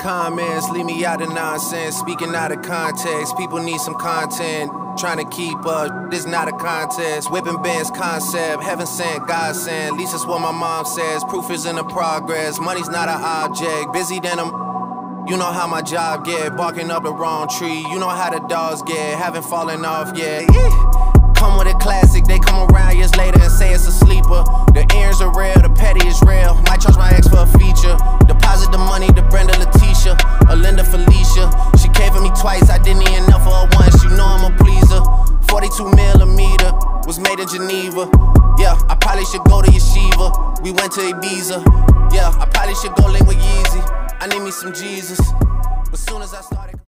comments, leave me out of nonsense. Speaking out of context, people need some content. Trying to keep up, this not a contest. Whipping bands concept, heaven sent, God sent. At least that's what my mom says. Proof is in the progress, money's not an object. Busy than you know how my job get. Barking up the wrong tree, you know how the dogs get. Haven't fallen off yet. Come with a classic, they come around years later and say it's a sleeper. The earrings are real, the petty is real. Might charge my ex for a feature. Deposit the money to Brenda, Letitia, or Linda, Felicia. She came for me twice, I didn't even know for her once. You know I'm a pleaser. 42mm was made in Geneva. Yeah, I probably should go to Yeshiva. We went to Ibiza. Yeah, I probably should go link with Yeezy. I need me some Jesus. But soon as I started